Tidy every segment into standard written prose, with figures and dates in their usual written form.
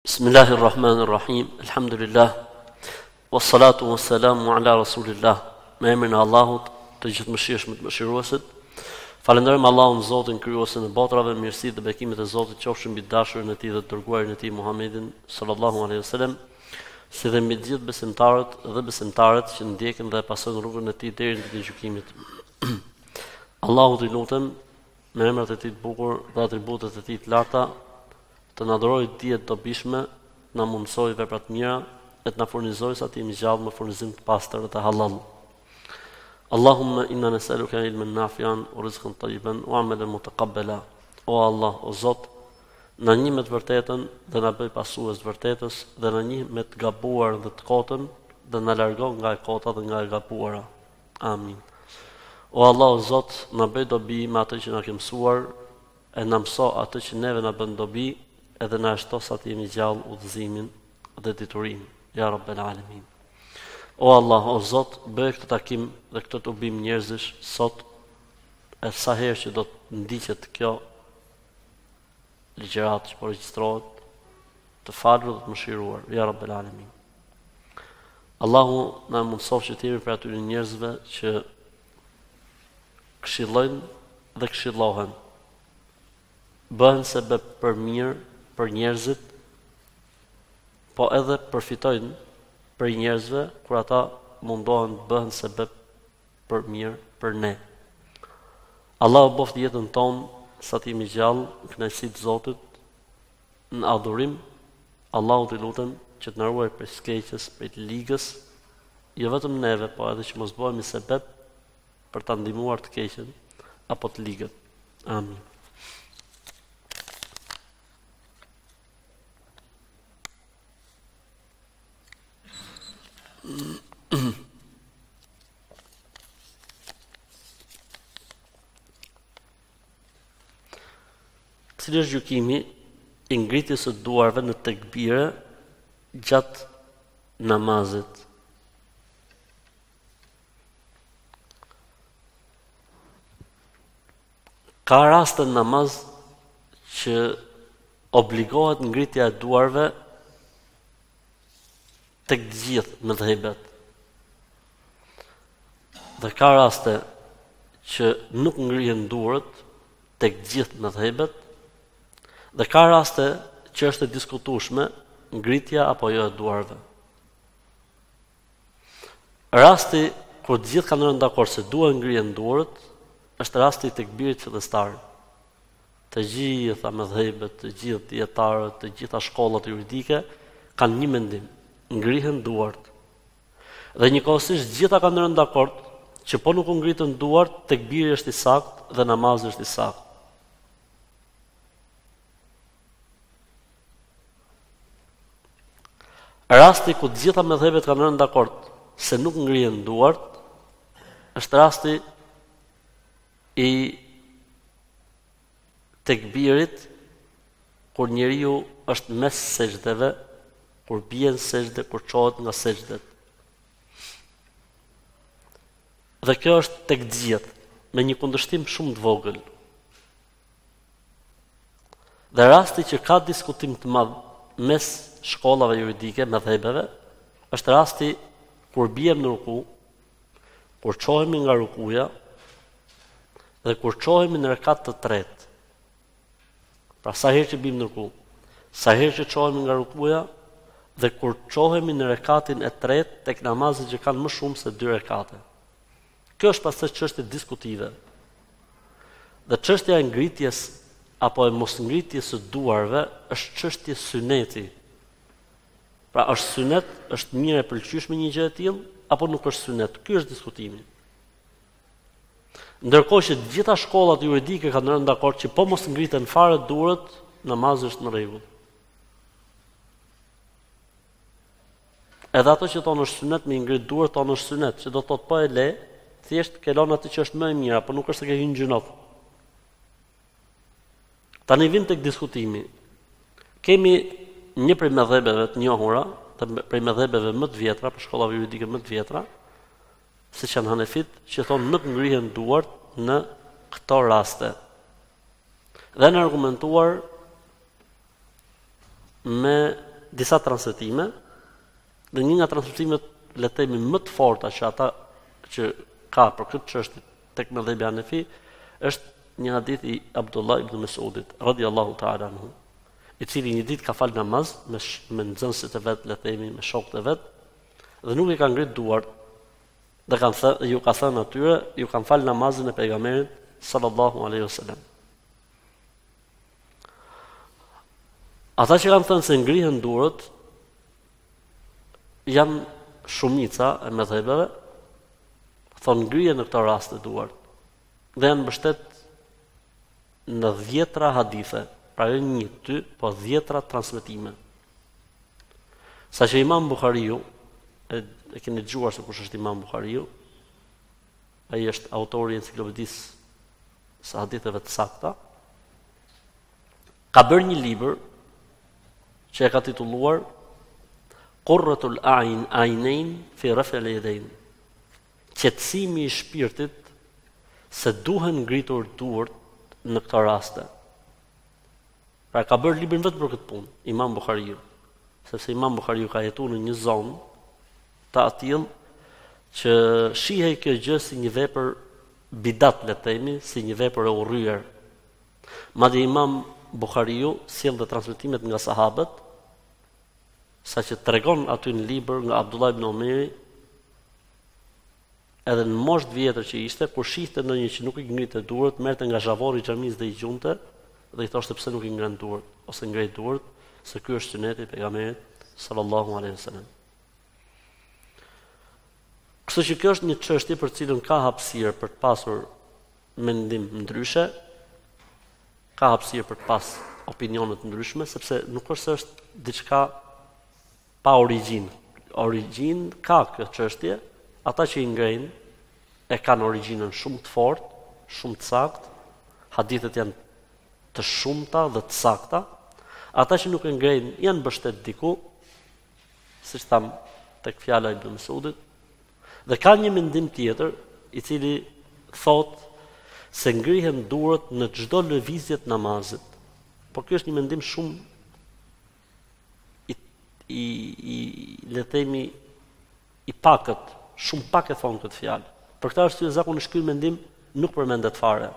Bismillahirrahmanirrahim. Alhamdulillah. Wassalatu wassalamu ala rasulillah. Me emrin e Allahut, të gjithëmëshirshëm të mëshiruesit. Falenderojmë Allahun Zotin krijuesin e botrave, mirësitë dhe bekimet e Zotit qofshin mbi dashurin e Tij dhe të dërguarin e Tij Muhammedin sallallahu alaihi wasallam, si dhe mbi të gjithë besimtarët dhe besimtarët që ndjekin dhe pasojnë rrugën e Tij deri në ditën e gjykimit. Allahut i lutem me emrat e Tij të bukur dhe atributet e Tij të larta, të na adhurojë dijet dobishme, na mundsoj vepra të mira, e të na furnizojë sa të jemi gjallë me furnizim të pastër dhe të halal. Allahumma inna nas'aluka ilman nafi'an wa rizqan tayyiban wa 'amalan mutaqabbala. O Allah, o Zot, na njeh me të vërtetën dhe na bëj pasues të vërtetës, dhe na njeh me të gabuar dhe të kotën, dhe na largon nga e kota dhe nga e gabuara. Amin. O Allah, o Zot, na bëj dobi me atë që na ke mësuar, e na mëso atë që neve na bën dobi, edhe na shto sa të jemi gjallë udhëzimin dhe diturinë. Ja Rabbel Alamin. O Allah, o Zot, bëj këtë takim dhe këtë të ubim njerëzish sot, e sa herë që do të ndiqet kjo ligjërat që po regjistrohet, të falur dhe të mëshiruar. Ja Rabbel Alamin. Allahu na mundsof që të jemi për atyre njerëzve që këshillojnë dhe këshillohen, bëhen sebeb për mirë për njerëzit, po edhe përfitojnë për njerëzve kur ata mundohen të bëhen sebeb për mirë për ne. Allahu boft jetën tonë sa të jemi gjallë në kënaqësi të Zotit, në adhurim. Allahu të lutem që të na ruaj prej skeqjes, prej të ligës, jo vetëm neve, po edhe që mos bëhemi sebeb për ta ndihmuar të keqen apo të ligën. Amin. Cili është gjykimi i ngritjes së duarve në tekbire gjatë namazit? Ka raste në namaz që obligohet ngritja e duarve tek të gjithë mëdhëbet. Dhe ka raste që nuk ngrihen duart tek të gjithë mëdhëbet, dhe ka raste që është e diskutueshme ngritja apo jo e duarve. Rasti kur të gjithë kanë rënë dakord se duhen ngrihen duart, është rasti i tekbirit fillestar. Të gjitha mëdhëbet, të gjithë dietarët, të gjitha shkollat juridike kanë një mendim: ngrihen duart. Dhe njëkohësisht gjitha kanë rënë dakord që po nuk u ngritën duart, tekbiri është i saktë dhe namazi është i saktë. Rasti ku të gjitha mëdhëbet kanë rënë dakord se nuk ngrihen duart, është rasti i tekbirit kur njeriu është mes sejdeve, kur bie në sejdë, kur çohet nga sejdët. Dhe kjo është tek të gjithë, me një kundërshtim shumë të vogël. Dhe rasti që ka diskutim të madh mes shkollave juridike, mëdhëbeve, është rasti kur biem në ruku, kur çohemi nga rukuja dhe kur çohemi në rekat të tretë. Pra sa herë që bim në ruku, sa herë që çohemi nga rukuja, dhe kur çohemi në rekatin e tretë tek namazet që kanë më shumë se 2 rekate. Kjo është pastaj çështje diskutive. Dhe çështja e ngritjes apo e mos ngritjes së duarve është çështje syneti. Pra është synet, është mirë e pëlqyeshme një gjë e tillë apo nuk është synet? Ky është diskutimi. Ndërkohë që të gjitha shkollat juridike kanë rënë dakord që po mos ngriten fare duart, namazi është në rregull. Edhe ato që thonë është synet me ngrit duart, thonë është synet, që do të thotë po e le, thjesht ke lënë atë që është më e mirë, apo nuk është se ke hyrë në gjinot. Tani vim tek diskutimi. Kemi një prej mëdhëbeve të njohura, prej mëdhëbeve më të vjetra, për shkollave juridike më të vjetra, siç janë Hanefit, që thonë nuk ngrihen duart në këto raste. Dhe në argumentuar me disa transmetime, dhe një nga transmetimet le të themi më të forta që ata që ka për këtë çështje tek mëdhëbi Hanefi është një hadith i Abdullah ibn Mas'udit radhiyallahu ta'ala anhu, i cili një ditë ka fal namaz me nxënësit e vet, le të themi me shokët e vet, dhe nuk i ka ngrit duart. Dhe ju ka thënë atyre, ju kanë fal namazin e pejgamberit sallallahu alaihi wasallam. Ata që kanë thënë se ngrihen duart janë shumica e mëdhëbeve, thonë ngrihen në këtë rast e duart. Dhe janë mbështet në 10 hadithe, pra jo një, 2, po 10 transmetime. Saqë Imam Buhariu, e keni dëgjuar se kush është Imam Buhariu, ai është autori i enciklopedisë së haditheve të sakta, ka bërë një libër që e ka titulluar Qurratul A'inain fi Raf'il Yadayn. Qetësimi i shpirtit se duhen ngritur duart në këto raste. Pra ka bërë librin vetëm për këtë punë, Imam Buhariu, sepse Imam Buhariu ka jetuar në një zonë të atill që shihej kjo gjë si një vepër bidat, le të themi, si një vepër e urryer. Madje Imam Buhariu sjell dhe transmetimet nga sahabët, saqë tregon aty në libër nga Abdullah ibn Omeri, edhe në moshë të vjetër që ishte, kur shihte ndonjë që nuk i ngritte duart, merrte nga zhavori i xhamisë dhe i gjunte dhe i thoshte pse nuk i ngren duart ose ngrej duart, se ky është suneti i pejgamberit sallallahu alaihi wasallam. Kështu që kjo është një çështje për cilën ka hapësirë për të pasur mendim ndryshe, ka hapësirë për të pas opinione të ndryshme, sepse nuk është se është diçka pa origjinë. Origjinë ka kjo çështje, ata që i ngrejnë e kanë origjinën shumë të fortë, shumë të saktë, hadithet janë të shumta dhe të sakta. Ata që nuk e ngrejnë janë mbështet diku, siç tham tek fjala e Ibn Mas'udit, dhe ka një mendim tjetër i cili thotë se ngrihen duart në çdo lëvizje të namazit. Por ky është një mendim shumë le të themi i pakët, shumë pak e thonë këtë fjalë. Për këtë arsye zakonisht ky mendim nuk përmendet fare.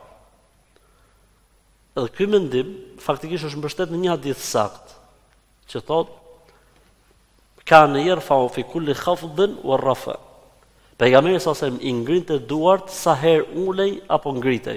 Edhe ky mendim faktikisht është mbështet në një hadith sakt, që thotë kana yarfa'u fi kulli khafdin wa rafa. Pejgamberi sa se i ngrinte duart sa herë ulej apo ngritej.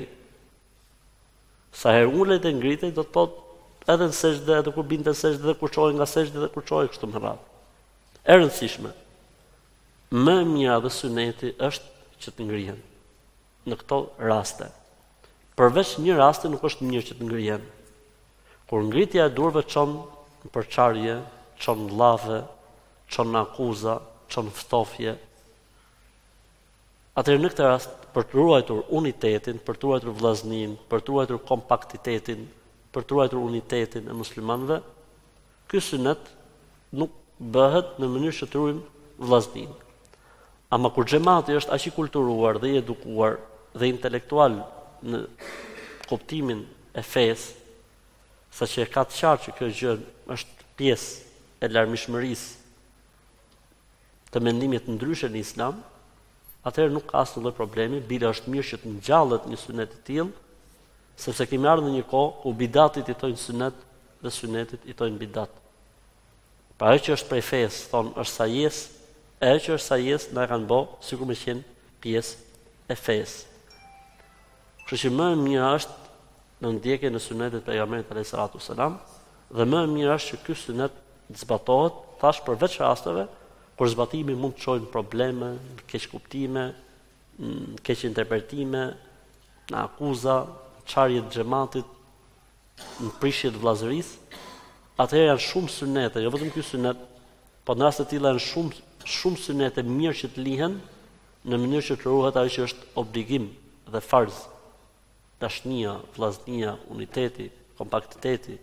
Sa herë ulej dhe ngritej do të thotë edhe në sejdë, edhe kur binte në sejdë, edhe kur çohej nga sejdë, edhe kur çohej kështu me radhë. E rëndësishme. Më mira dhe suneti është që të ngrihen në këto raste. Përveç një raste nuk është mirë që të ngrihen. Kur ngritja e duarve çon në përçarje, çon në llave, çon në akuza, çon në ftofje. Atëherë në këtë rast, për të ruajtur unitetin, për të ruajtur vllaznin, për të ruajtur kompaktitetin, për të ruajtur unitetin e muslimanëve, ky sunet nuk bëhet në mënyrë që të ruajmë vllaznin. Ama kur xhamati është aq i kulturuar dhe i edukuar dhe intelektual në kuptimin e fesë, saqë e ka të qartë që kjo gjë është pjesë e larmishmërisë të mendimit të ndryshëm në Islam, atëherë nuk ka asnjë lloj problemi, bile është mirë që të ngjallet një sunet i tillë, sepse kemi ardhur në një kohë ku bidatit i thonë sunet dhe sunetit i thonë bidat. Pra ajo që është prej fesë, thonë është sajes, ajo që është sajes na e kanë bë sikur më qenë pjesë e fesë. Kështu që më e mirë është në ndjekje në sunetet e pejgamberit alayhis salatu sallam, dhe më e mirë është që ky sunet të zbatohet, thash përveç rasteve kur zbatimi mund të çojë probleme, keq kuptime, keq interpretime, në akuza, çarje të xhamatit, në prishje të vllazërisë, atëherë janë shumë sunete, jo vetëm ky sunet, por në raste të tilla janë shumë sunete mirë që të lihen në mënyrë që të ruhet ajo që është obligim dhe farz. Dashnia, vllaznia, uniteti, kompaktiteti,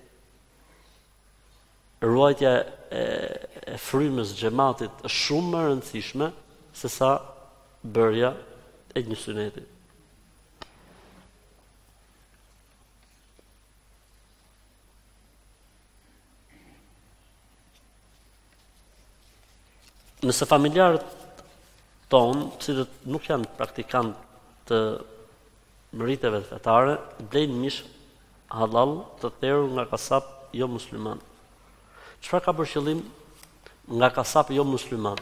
ruajtja e frymës xhamatit është shumë më e rëndësishme se sa bërja e një suneti. Nëse familjarët tonë, cilët nuk janë praktikantë të mëriteve fetare, blejnë mish halal të therrur nga kasap jo musliman. Çfarë ka për qëllim nga kasap jo musliman?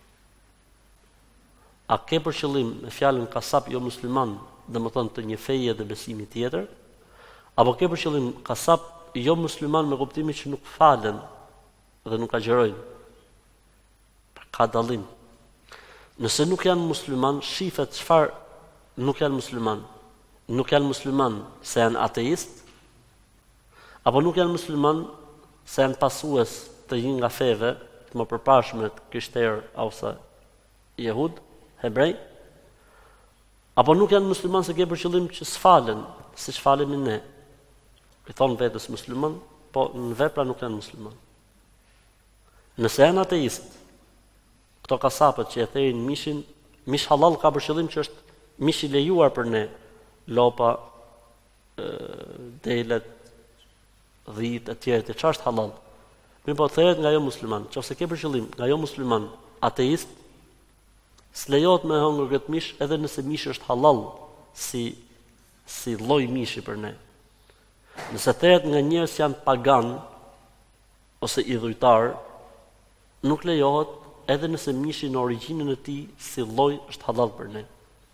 A ke për qëllim me fjalën kasap jo musliman, domethënë të një feje dhe besimi tjetër, apo ke për qëllim kasap jo musliman me kuptimin që nuk falen dhe nuk agjerojnë? Ka dallim. Nëse nuk janë musliman, shifet çfarë nuk janë musliman. Nuk janë musliman se janë ateist, apo nuk janë musliman se janë pasues të një nga feve të më përparshme të krishterë ose jehud, hebrej, apo nuk janë musliman se ke për qëllim që s'falen, siç falemi ne. I thonë vetës musliman, po në vepra nuk janë musliman. Nëse janë ateist, këto kasapët që e therin mishin, mish halal ka për qëllim që është mish i lejuar për ne, lopa, delet, dhit, e tjerët, e çfarë është halal. Mirë po theret nga jo musliman, nëse ke për qëllim nga jo musliman, ateist, s'lejohet me hongër këtë mish, edhe nëse mish është halal, si lloj mishi për ne. Nëse theret nga njerëz që janë pagan ose idhujtar, nuk lejohet edhe nëse mishi në origjinën e tij si lloj është halal për ne.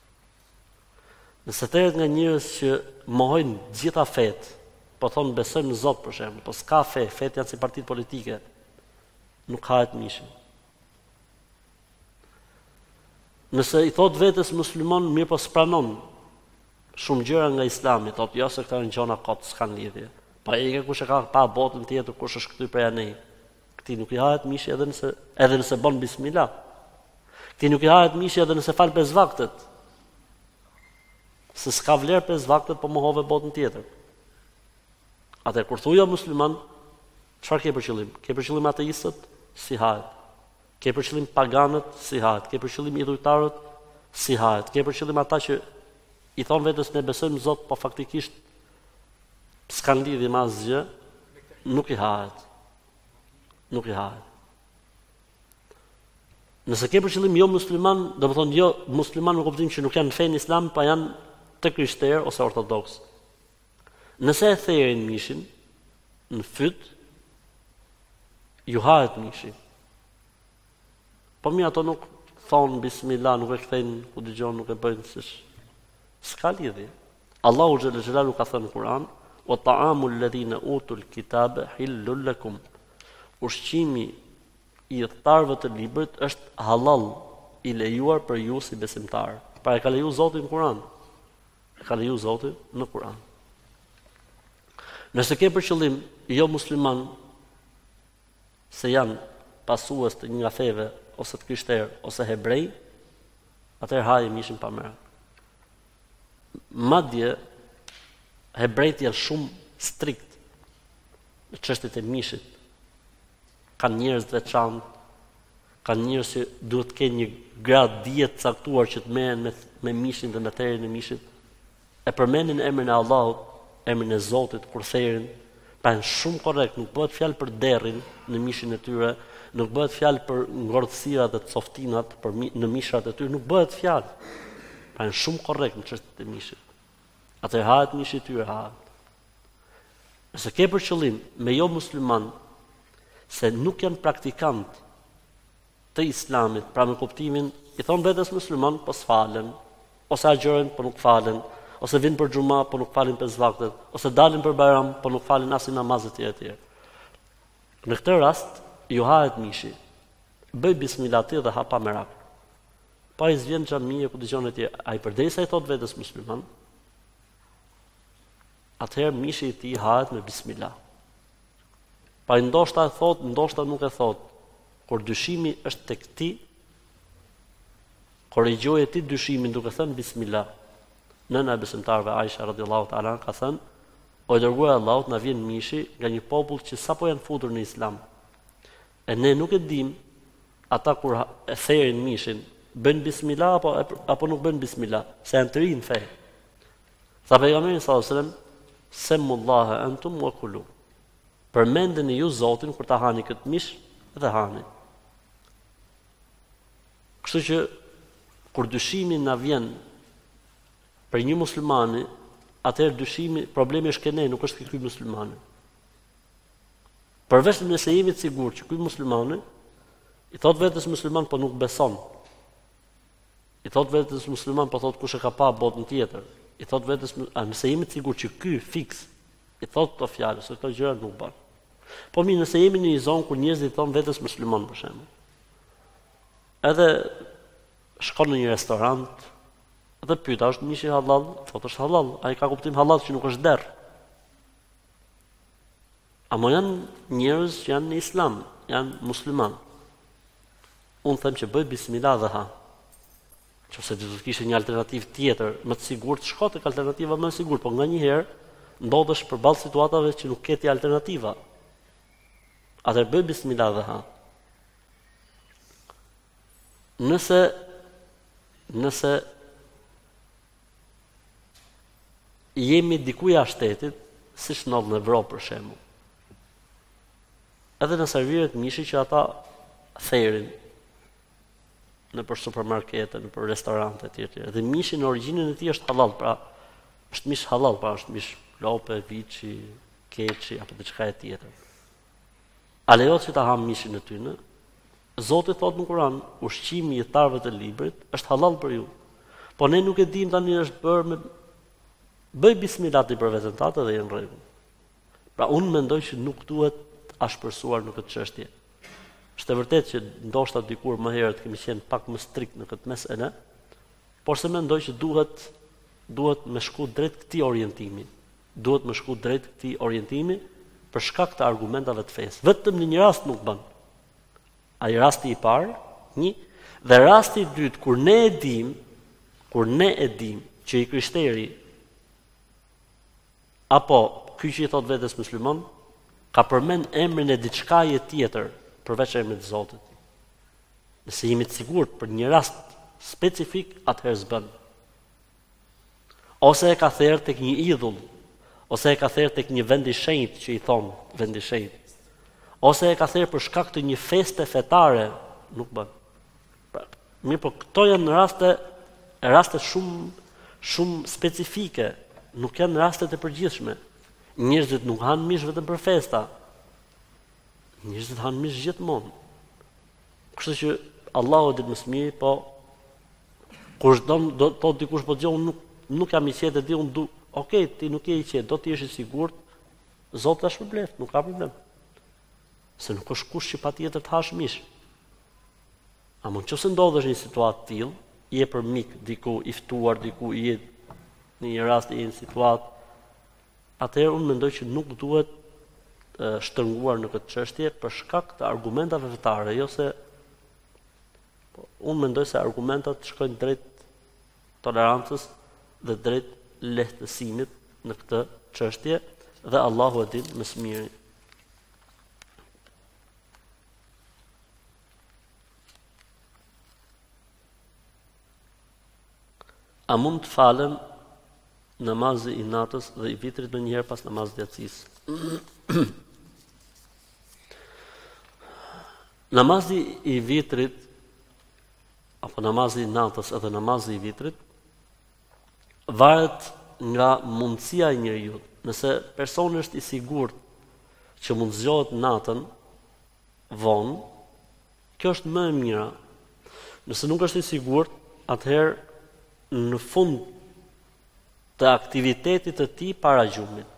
Nëse theret nga njerëz që mohojnë gjitha fetë, po thonë besojnë në Zot për shembull, po s'ka fe, fetë janë si partitë politike, nuk hahet mishi. Nëse i thot vetes musliman, mirë po s'pranon shumë gjëra nga Islami, thotë jo se këto janë gjëra kot, s'kan lidhje. Pa e ke kush e ka pa botën tjetër, kush është këtu prej anej. Këti nuk i hahet mishi edhe nëse bën bismillah. Këti nuk i hahet mishi edhe nëse fal 5 vaktet. Se s'ka vlerë 5 vaktet, po mohove botën tjetër. Atëherë kur thuja musliman, çfarë ke për qëllim? Ke për qëllim ateistët? Si hahet. Ke për qëllim paganët? Si hahet. Ke për qëllim idhujtarët? Si hahet. Ke për qëllim ata që i thon vetes ne besojmë Zot, po faktikisht s'kan lidhje me asgjë, nuk i hahet. Nuk i hahet. Nëse ke për qëllim jo musliman, do të thonë jo musliman në kuptimin që nuk janë në fenë islam, pa janë të krishterë ose ortodoks. Nëse e therin mishin në fyt, ju hahet mishi. Po mi ato nuk thonë bismillah, nuk e kthejnë ku dëgjon, nuk e bëjnë s'ka lidhje. Allahu xhalla xhelalu ka thënë në Kur'an: "Wa ta'amul ladhina utul kitaba hillul lakum." Ushqimi i dhëtarëve të librit është halal, i lejuar për ju si besimtar. Pra e ka leju Zoti në Kur'an. E ka leju Zoti në Kur'an. Nëse ke për qëllim jo musliman se janë pasues të një nga feve ose të krishterë ose hebrej, atëherë haje mishin pa merak. Madje hebrejt janë shumë strikt në çështjet e mishit. Kanë njerëz të veçantë, kanë njerëz që duhet të kenë një grad dije të caktuar që të merren me mishin dhe me terrin e mishit. E përmendin emrin e Allahut, emrin e Zotit kur therin, pa janë shumë korrekt, nuk bëhet fjalë për derrin në mishin e tyre, nuk bëhet fjalë për ngordhësirat dhe coftinat në mishrat e tyre, nuk bëhet fjalë. Pa janë shumë korrekt në çështjet e mishit. Atëherë hahet mishi i tyre, hahet. Nëse ke për qëllim me jo musliman se nuk janë praktikant të islamit, pra me kuptimin, i thonë vetes musliman, po s'falen, ose agjërojnë, po nuk falen, ose vinë për xhuma, po nuk falin 5 vaktet, ose dalin për Bajram, po nuk falin as namazet e tjera. Në këtë rast, ju hahet mishi. Bëj bismillah dhe ha pa merak. Pa i zvjen xhamia ku dëgjon atje, ai përdesa i thot vetes musliman, atëherë mishi i tij hahet me bismillah. Pa ndoshta e thot, ndoshta nuk e thot. Kur dyshimi është tek ti, korrigjoje ti dyshimin duke thënë bismillah. Nëna e besimtarëve Aisha radhiyallahu ta'ala ka thënë: "O i dërguar i Allahut, na vjen mishi nga një popull që sapo janë futur në Islam. E ne nuk e dim ata kur e therin mishin, bën bismillah apo nuk bën bismillah, se janë të rinë fe." Tha pejgamberi sallallahu alajhi wasallam: "Semmullaha antum wa kulu." Përmendeni ju Zotin kur ta hani këtë mish dhe hani. Kështu që kur dyshimi na vjen për një muslimani, atëherë dyshimi, problemi është ke ne, nuk është ky muslimani. Përveç nëse jemi të sigurt që ky muslimani i thot vetes musliman po nuk beson. I thot vetes musliman po thot kush e ka pa botën tjetër. I thot vetes, nëse jemi të sigurt që ky fiks i thot këto fjalë, se këto gjëra nuk bën. Po mirë, nëse jemi në një zonë ku njerëzit thon vetes musliman për shembull. Edhe shkon në një restorant dhe pyet, a është mishi halal? Thotë është halal. Ai ka kuptim halal që nuk është derr. Amo janë njerëz që janë në islam, janë musliman. Unë them që bëj bismillah dhe ha. Nëse do të kishte një alternativë tjetër, më të sigurt, shko tek alternativa më e sigurt, por nganjëherë ndodhesh përballë situatave që nuk ke ti alternativa. Atëherë bëj bismillah dhe ha. Nëse jemi diku jashtë shtetit, siç ndodh në Evropë për shembull. Edhe në serviret mishi që ata therin në për supermarkete, në për restorante etj. Dhe mishi në origjinën e tij është halal, pra është mish halal, pra është mish lope, viçi, keçi apo diçka e tjetër. A lejohet që ta ham mishin e tyre? Zoti thot në Kur'an, ushqimi i jetarëve të librit është halal për ju. Po ne nuk e dim tani është bërë me bëj bismillah për veten tatë dhe në rregull. Pra unë mendoj që nuk duhet ashpërsuar në këtë çështje. Është e vërtetë që ndoshta dikur më herët kemi qenë pak më strikt në këtë mesele, por se mendoj që duhet me shku drejt këtij orientimi. Duhet me shku drejt këtij orientimi për shkak të argumentave të fesë. Vetëm në një rast nuk bën. Ai rasti i parë, një, dhe rasti i dytë kur ne e dim që i krishteri apo ky që i thot vetes musliman ka përmend emrin e diçkaje tjetër përveç emrit të Zotit. Nëse jemi të sigurt për një rast specifik, atëherë s'bën. Ose e ka thërë tek një idhull, ose e ka thërë tek një vend i shenjtë që i thon vend i shenjtë. Ose e ka thërë për shkak të një feste fetare, nuk bën. Pra, mirë, po këto janë raste shumë specifike, nuk janë rastet e përgjithshme. Njerëzit nuk hanë mish vetëm për festa. Njerëzit hanë mish gjithmonë. Kështu që Allahu e di më së miri, po kush do thotë dikush po dëgjoj unë nuk jam i qetë di unë du. Okej, ti nuk je i qetë, do të jesh i sigurt. Zoti ta shpërblet, nuk ka problem. Se nuk është kush që patjetër të hash mish. Ama nëse ndodhesh në një situatë të tillë, je për mik diku i ftuar, diku i je në një rast i një situatë, atëherë unë mendoj që nuk duhet shtrënguar në këtë çështje për shkak të argumentave fetare, jo se unë mendoj se argumentat shkojnë drejt tolerancës dhe drejt lehtësimit në këtë çështje dhe Allahu e din më së miri. A mund të falem namazi i natës dhe i vitrit në njëherë pas namazit të yacis? Namazi i vitrit, apo namazi i natës edhe namazi i vitrit, varet nga mundësia e njeriu. Nëse personi është i sigurt që mund zgjohet natën vonë, kjo është më e mira. Nëse nuk është i sigurt, atëherë në fund të aktivitetit të tij para gjumit.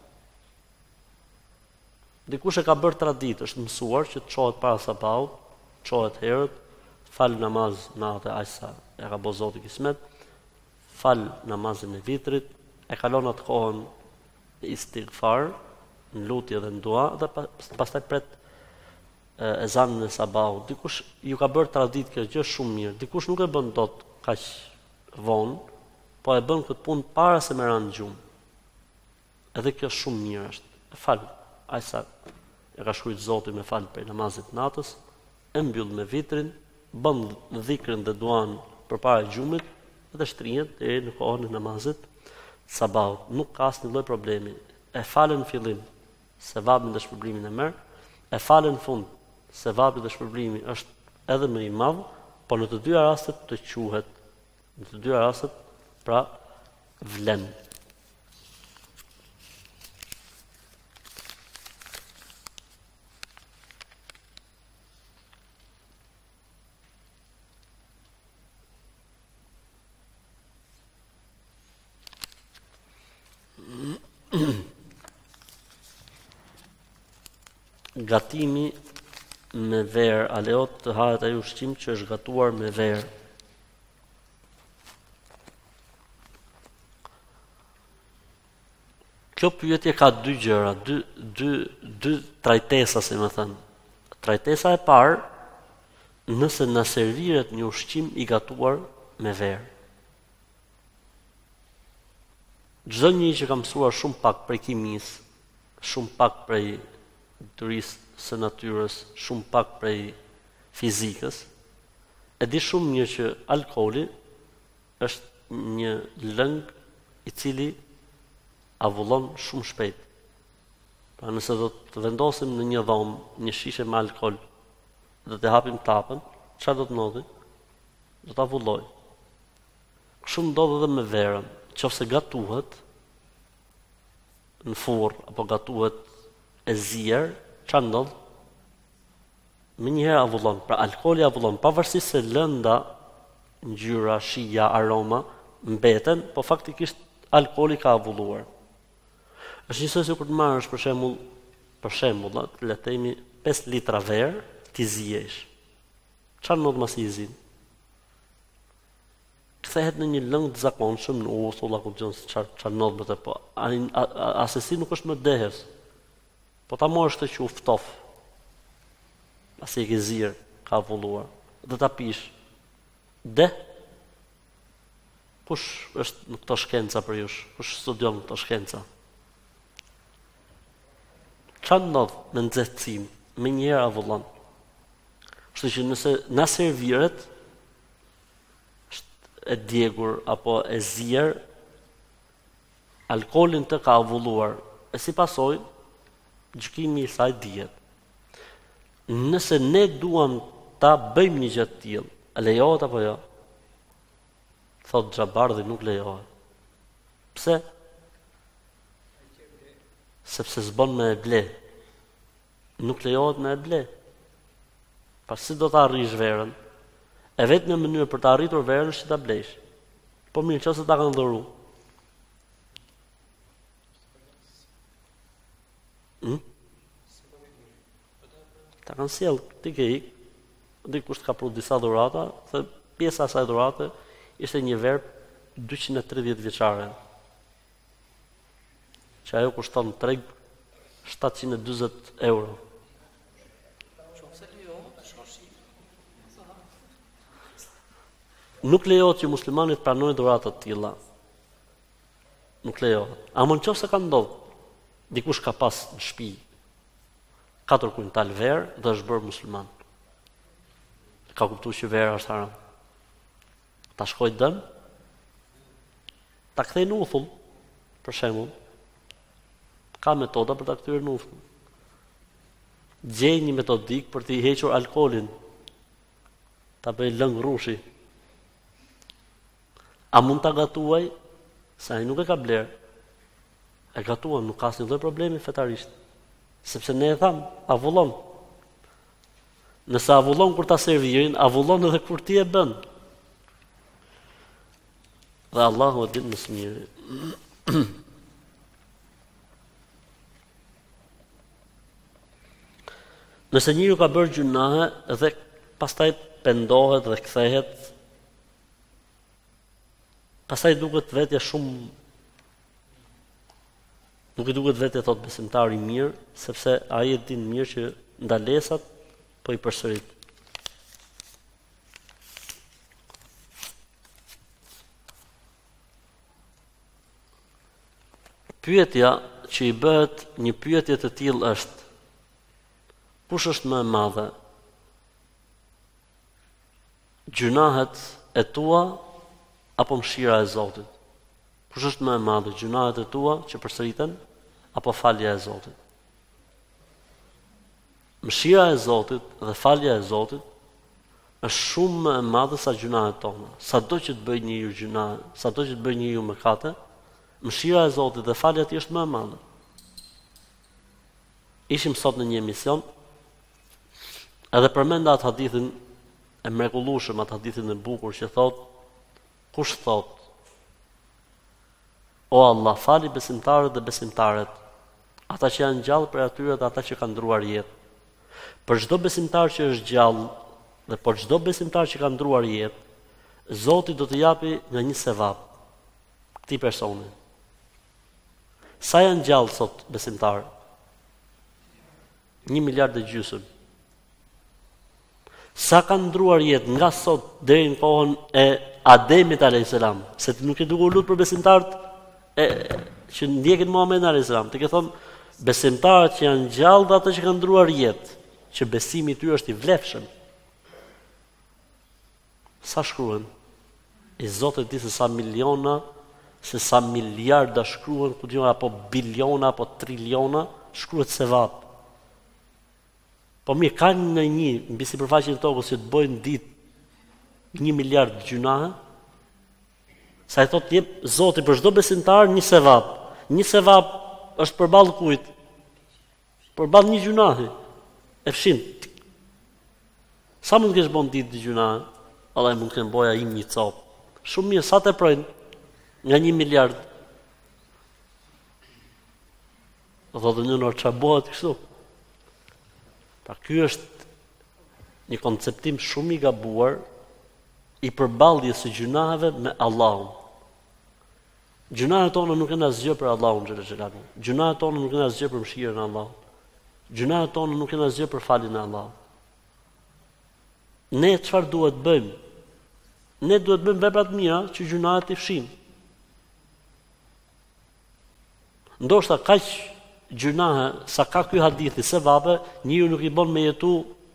Dikush e ka bërë traditë, është mësuar që të çohet para sabahut, çohet herët, fal namaz natë aq sa e ka bëu Zoti kismet, fal namazin e vitrit, e kalon atë kohën istighfar, në lutje dhe në dua dhe pastaj pret ezanin e sabahut. Dikush ju ka bërë traditë kjo gjë shumë mirë. Dikush nuk e bën dot kaq vonë, po e bën këtë punë para se me ranë gjumë. Edhe kjo shumë mirë është. E fal, aq sa e ka shkruajtur Zoti me fal për namazit natës, e mbyll me vitrin, bën dhikrin dhe duan përpara gjumit dhe shtrihet deri në kohën e namazit sabahut. Nuk ka asnjë lloj problemi. E falën në fillim, sevapin dhe shpërblimin e merr, e falën në fund, sevapi dhe shpërblimi është edhe më i madh, Po në të dyja rastet të quhet, në të dyja rastet pra vlen. Gatimi me verë, a lejohet të hahet ai ushqim që është gatuar me verë? Kjo pyetje ka dy gjëra, dy trajtesa, si më thënë. Trajtesa e parë, nëse na serviret një ushqim i gatuar me verë. Çdo njeri që ka mësuar shumë pak prej kimisë, shumë pak prej teorisë së natyrës, shumë pak prej fizikës, e di shumë mirë që alkooli është një lëng i cili avullon shumë shpejt. Pra nëse do të vendosim në një dhomë një shishe me alkool, dhe të hapim tapën, çfarë do të ndodhi? Do të avulloj. Kështu ndodh edhe me verën, nëse gatuhet në furrë apo gatuhet e zier, çfarë ndodh? Më njëherë avullon. Pra alkooli avullon, pavarësisht se lënda, ngjyra, shija, aroma mbeten, po faktikisht alkooli ka avulluar. Është njësoj si kur të marrësh për shembull, le të themi 5 litra verë, ti zihesh. Çfarë ndodh masi i zin? Kthehet në një lëng të zakonshëm, në usull apo çfarë ndodh me të, po asesi nuk është më dehes. Po ta morësh të quf ftof, pasi e ke zirë, ka avulluar, dhe ta pish. Kush është në këto shkenca për jush? Kush studion këto shkenca? Çfarë ndodh me nxehtësim? Me njëherë avullon. Kështu që nëse na serviret e djegur apo e zier, alkoolin të ka avulluar, e si pasojë gjykimi i saj dihet. Nëse ne duam ta bëjmë një gjë të tillë, a lejohet apo jo? Thot Xhabardhi nuk lejohet. Pse? Sepse s'bën me e ble. Nuk lejohet me e ble. Pa si do ta arrish verën? E vetëm në mënyrë për të arritur verën është që ta blesh. Po mirë, nëse ta kanë dhuru. Ta kanë sjell, ti ke ik, dikush ka prodhuar disa dhurata, dhe pjesa e asaj dhurate ishte një verë 230 vjeçare. Që ajo kushton në treg 740 euro. Nuk lejohet që muslimanit pranojnë dhurata të tilla. Nuk lejohet. A mund nëse ka ndodhur, dikush ka pas në shtëpi 4 kuintal verë dhe është bërë musliman. Ka kuptuar që vera është haram. Ta shkoj dëm, ta kthej në uthull, për shembull. Ka metoda për ta kthyer në uthull. Gjej një metodik për të hequr alkoolin. Ta bëj lëng rrushi. A mund ta gatuaj? Sa ai nuk e ka bler. E gatuan, nuk ka asnjë lloj problemi fetarisht. Sepse ne e tham, avullon. Nëse avullon kur ta servirin, avullon edhe kur ti e bën. Dhe Allahu e din më së miri. Nëse njeriu ka bërë gjunahe dhe pastaj pendohet dhe kthehet, pastaj duket vetja shumë, nuk i duket vetja thot besimtar i mirë, sepse ai e din mirë që ndalesat po i përsërit. Pyetja që i bëhet një pyetje të tillë është: kush është më e madhe? Gjunahet e tua apo mëshira e Zotit? Kush është më e madhe? Gjunahet e tua që përsëriten apo falja e Zotit? Mëshira e Zotit dhe falja e Zotit është shumë më e madhe sa gjunahet tona. Sado që të bëj njeriu gjuna, sado që të bëj njeriu mëkate, mëshira e Zotit dhe falja e tij është më e madhe. Ishim sot në një emision, edhe përmenda atë hadithin e mrekullueshëm, atë hadithin e bukur që thot, kush thot, o Allah, fali besimtarët dhe besimtaret, ata që janë gjallë për atyre dhe ata që kanë ndruar jetë. Për çdo besimtar që është gjallë dhe për çdo besimtar që ka ndruar jetë, Zoti do të japi nga një sevap këtij personi. Sa janë gjallë sot besimtarë? 1,5 miliard. Sa kanë ndruar jetë nga sot deri në kohën e Ademit alayhis salam, se ti nuk e duhet lut për besimtarët që ndjekin Muhamedit alayhis salam. Ti ke thonë besimtarët që janë gjallë dhe ata që kanë ndruar jetë, që besimi i tyre është i vlefshëm. Sa shkruan? I Zotit di se sa miliona, se sa miliarda shkruan, ku diun apo biliona apo triliona, shkruhet sevap. Po mirë, kanë në një mbi sipërfaqen e tokës që të bojnë ditë 1 miliard gjunahe, sa i thotë jep Zoti për çdo besimtar një sevap. Një sevap është përballë kujt? Përballë një gjunahi. E fshin. Sa mund të kesh bën ditë gjunahe? Allah mund të boja im një copë. Shumë mirë, sa të projnë nga 1 miliard. Do thotë në çfarë bëhet kështu? Pra ky është një konceptim shumë i gabuar i përballjes së gjunaheve me Allahun. Gjunahet tona nuk kanë asgjë për Allahun xhallahu. Gjunahet tona nuk kanë asgjë për mëshirën e Allahut. Gjunahet tona nuk kanë asgjë për faljen e Allahut. Ne çfarë duhet bëjmë? Ne duhet bëjmë vepra të mira që gjunahet i fshin. Ndoshta kaq gjunahe sa ka ky hadithi se vape, njeriu nuk i bën me jetu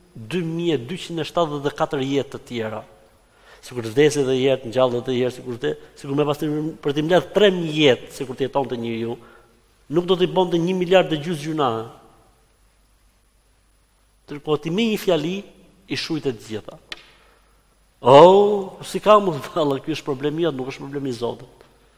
2274 jetë të tjera. Sikur të vdesë edhe jetë, ngjallë edhe jetë, sikur me pastaj për të mbledh 3000 jetë, sikur të jetonte njeriu, nuk do të bënte 1 miliard dhe gjys gjunahe. Po ti me një fjali i shujt e të gjitha. Si ka mund të vallë, ky është problemi jot, nuk është problemi i Zotit.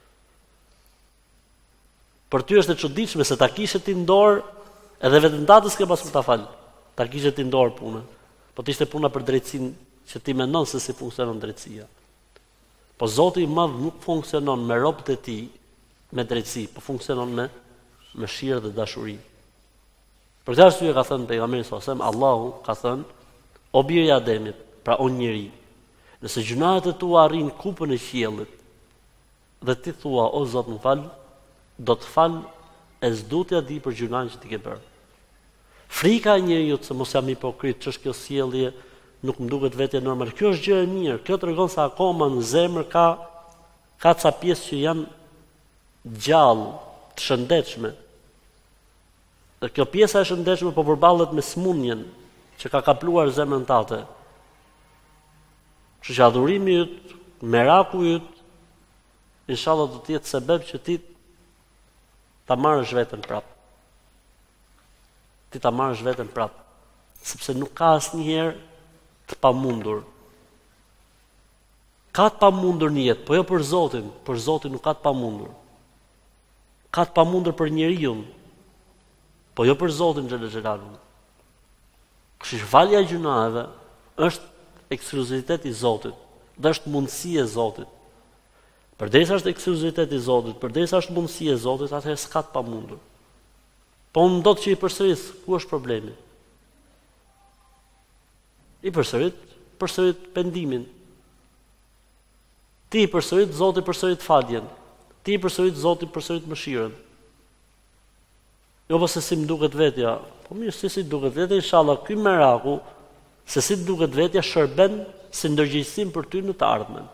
Për ty është e çuditshme se ta kishe ti në dorë, edhe vetëm datës ke pasur ta fal. Ta kishe ti në dorë punën. Po të ishte puna për drejtsinë që ti mendon se si funksionon drejtësia. Po Zoti i Madh nuk funksionon me robët e tij me drejtësi, po funksionon me mëshirë dhe dashuri. Për këtë arsye ka thënë pejgamberi sallallahu alajhi wasallam, Allahu ka thënë, o biri i Ademit, pra o njeri, nëse gjunahet e tua arrin kupën e qiellit, dhe ti thua, o Zot më fal, do të fal e s'dutja di për gjunahin që ti ke bërë. Frika e njeriu se mos jam hipokrit, ç'është kjo sjellje, nuk më duket vetë normal. Kjo është gjë e mirë. Kjo tregon se akoma në zemër ka ca pjesë që janë gjallë, të shëndetshme. Dhe kjo pjesa e shëndetshme po përballet me smundjen që ka kapluar zemrën tate. Kështu që adhurimi yt, meraku yt, inshallah do të jetë sebeb që ti ta marrësh veten prap. Ti ta marrësh veten prap, sepse nuk ka asnjëherë të pamundur. Ka të pamundur në jetë, po jo për Zotin. Për Zotin nuk ka të pamundur. Ka të pamundur për njeriu, po jo për Zotin xhallahu. Kështu që falja e gjunaheve është ekskluzivitet i Zotit, dhe është mundësi e Zotit. Përderisa është ekskluzivitet i Zotit, përderisa është mundësi e Zotit, atëherë s'ka të pamundur. Po ndot që i përsëris, ku është problemi? I përsërit pendimin. Ti i përsërit, Zoti përsërit faljen. Ti i përsërit, Zoti përsërit mëshirën. Jo se si më duket vetja. Po mirë, si duket vetja, inshallah, ky meraku, se si duket vetja, shërben si ndërgjegjësim për ty në të ardhmen.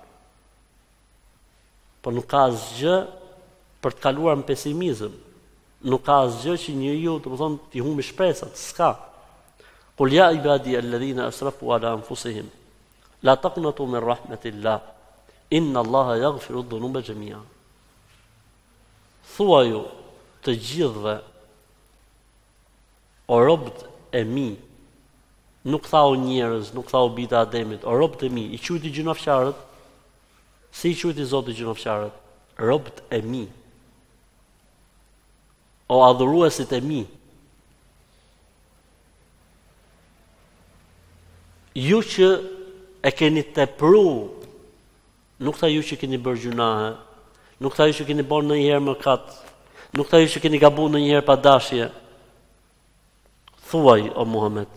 Po nuk ka asgjë për të kaluar në pesimizëm. Nuk ka asgjë që njeriu, domethënë, t'i humbi shpresat, s'ka. Qul ya ibadi alladhina asrafu ala anfusihim la taqnatu min rahmatillah inna Allaha yaghfiru dhunuba jami'a. Thuaju të gjithëve, o robët e mi, Nuk thau njerëz, nuk thau bita Ademit, o robët e mi, i quajti gjinofqarët. Si i quajti Zoti gjinofqarët? Robët e mi. O adhuruesit e mi. Ju që e keni tepru, nuk tha ju që keni bërë gjunahe, nuk tha ju që keni bërë ndonjëherë mëkat, nuk tha ju që keni gabuar ndonjëherë pa dashje. Thuaj, o Muhammed,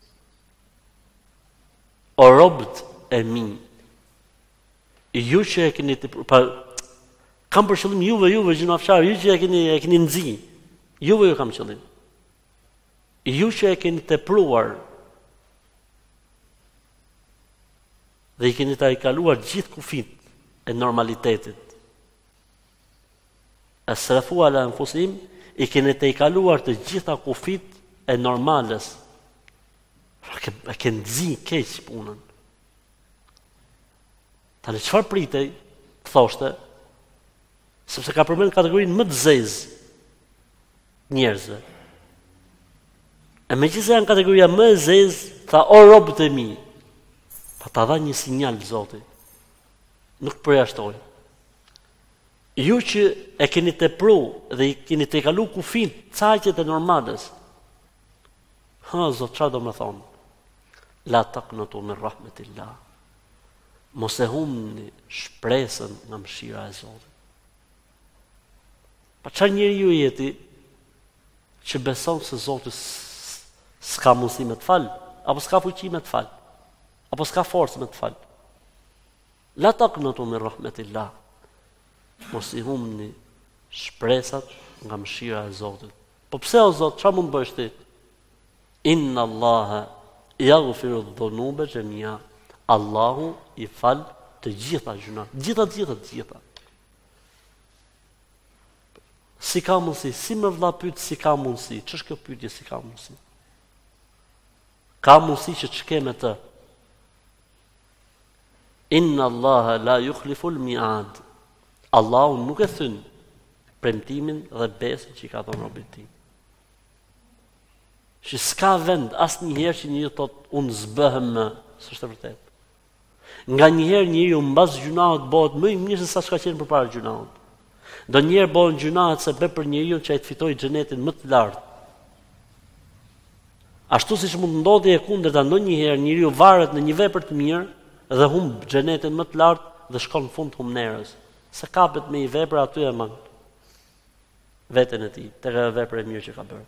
o robët e mi, ju që e keni kam për qëllim juve gjinofqarë, ju që e keni nxi, juve ju kam qëllim. Ju që e keni tepruar dhe i keni kaluar gjithë kufit e normalitetit. Asrafu ala anfusihim, i keni kaluar të gjitha kufit e normales. E keni nxi keq punën. Tani çfarë pritej? Thoshte, sepse ka përmend kategorinë më të zezë njerëzve. E megjithëse janë kategoria më e zezë, tha o robët e mi, pa ta dha një sinjal Zoti. Nuk përjashtoj. Ju që e keni tepru dhe i keni tejkalu kufin caqet e normales. Zot, çfarë do më thonë? La taqnatu min rahmetillah. Mos e humni shpresën nga mëshira e Zotit. Pa çfarë njeriu jeti që beson se Zoti s'ka mundësi me të fal, apo s'ka fuqi me të fal, apo s'ka forcë me të fal. La taqnatu min rahmetillah. Mos i humni shpresat nga mëshira e Zotit. Po pse o Zot, çfarë mund bësh ti? Inna Allaha yaghfiru dhunuba jamia. Allahu i fal të gjitha gjunat, gjitha. Si ka mundësi? Si më vlla pyet si ka mundësi? Ç'është kjo pyetje si ka mundësi? Ka mundësi që ç'ke me të? Inna Allaha la yukhlifu al-mi'ad. Allahu nuk e thyn premtimin dhe besën që i ka dhënë robit të tij. Që s'ka vend asnjëherë që njeriu thotë unë zbëhem më, s'është e vërtetë. Nga njëherë njeriu mbas gjunahut bëhet më i mirë se sa çka qenë përpara gjunahut. Donjëherë bëhen gjunahet se për njeriu që ai të fitojë xhenetin më të lartë. Ashtu siç mund ndodhi e kundërta, ndonjëherë njeriu varet në një vepër të mirë dhe humb xhenetin më të lartë dhe shkon në fund humnerës. Se kapet me një vepër aty e mang veten e tij, tek ajo vepër e mirë që ka bërë.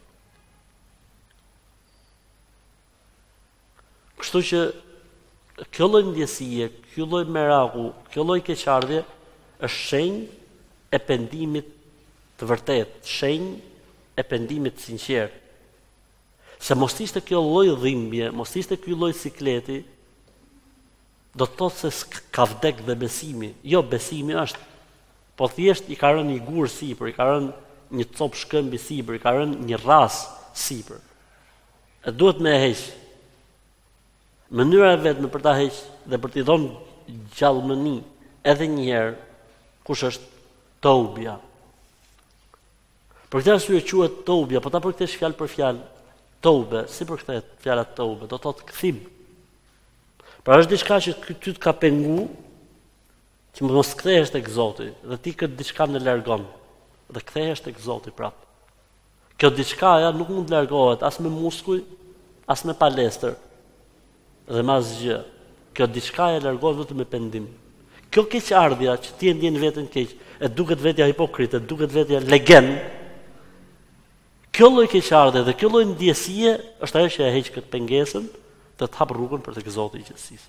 Kështu që kjo lloj ndjesie, kjo lloj meraku, kjo lloj keqardhje është shenjë e pendimit të vërtet, shenjë e pendimit sinqert. Se mos ishte kjo lloj dhimbje, mos ishte ky lloj sikleti, do të thotë se ka vdek dhe besimi. Jo, besimi është, po thjesht i ka rënë një gur sipër, i ka rënë një copë shkëmbi sipër, i ka rënë një ras sipër. E duhet me e heq. Mënyra e vetme për ta heq dhe për t'i dhënë gjallëmëni edhe një herë, kush është? Taubja. Për këtë arsye quhet taubja, po ta përkthesh fjalë për fjalë. Taube, si përkthehet fjala taube? Do thotë kthim. Pra është diçka që ty të ka pengu, që mos kthehesh tek Zoti, dhe ti këtë diçka në largon, dhe kthehesh tek Zoti prapë. Kjo diçka nuk mund të largohet as me muskuj, as me palestër, dhe me asgjë. Kjo diçka largohet vetëm me pendim. Kjo keqardhja që ti e ndjen veten keq, e duket vetja hipokrite, duket vetja legend. Kjo lloj keqardhje dhe kjo lloj ndjesie është ajo që e heq këtë pengesën dhe të hap rrugën për tek Zoti i gjithësisë.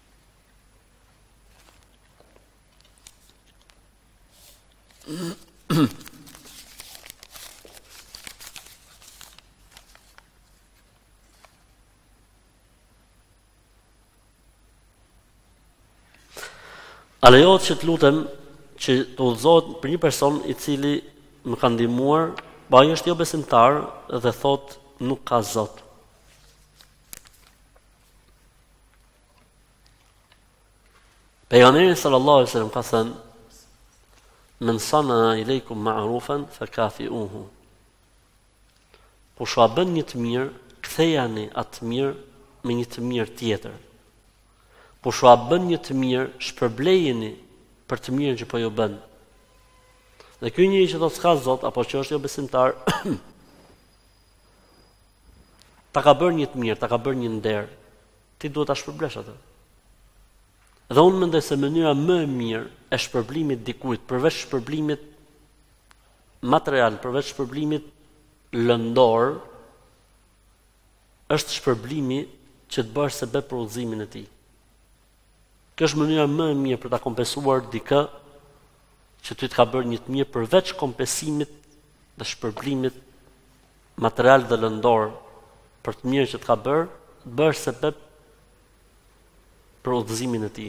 A lejohet që të lutem që të udhëzohet për një person i cili më ka ndihmuar, po ai është jo besimtar dhe thot nuk ka Zot. Pejgamberi sallallahu alaihi wasallam ka thënë: "Men sana ileikum ma'rufan fakafi'uhu." Po shua bën një të mirë, kthejani atë të mirë me një të mirë tjetër. Po shua bën një të mirë, shpërblejeni për të mirën që po ju bën. Dhe ky njeri që thotë s'ka Zot apo që është jo besimtar, ta ka bërë një të mirë, ta ka bërë një nder. Ti duhet ta shpërblesh atë. Dhe unë mendoj se mënyra më e mirë e shpërblimit dikujt, përveç shpërblimit material, përveç shpërblimit lëndor, është shpërblimi që të bësh sebeb për udhëzimin e tij. Kjo është mënyra më e mirë për ta kompensuar dikë që ty të ka bërë një të mirë përveç kompensimit dhe shpërblimit material dhe lëndor për të mirë që të ka bërë, të bësh sebeb për udhëzimin e tij.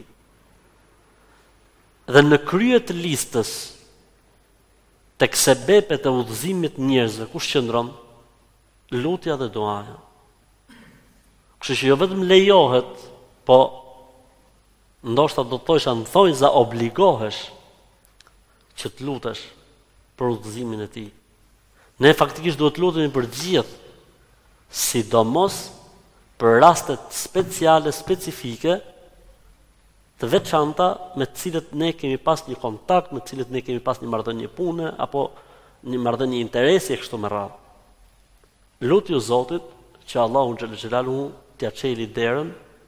Dhe në krye të listës tek sebepet e udhëzimit njerëzve, kush qëndron? Lutja dhe duaja. Kështu që jo vetëm lejohet, po ndoshta do të thosha në thonjza obligohesh që të lutesh për udhëzimin e tij. Ne faktikisht duhet lutemi për gjithë, sidomos për rastet speciale, specifike, të veçanta me të cilët ne kemi pas një kontakt, me të cilët ne kemi pas një marrëdhënie pune apo një marrëdhënie interesi e kështu me radhë. Lutju Zotit që Allahu xhallal xhelaluhu t'ia çeli derën,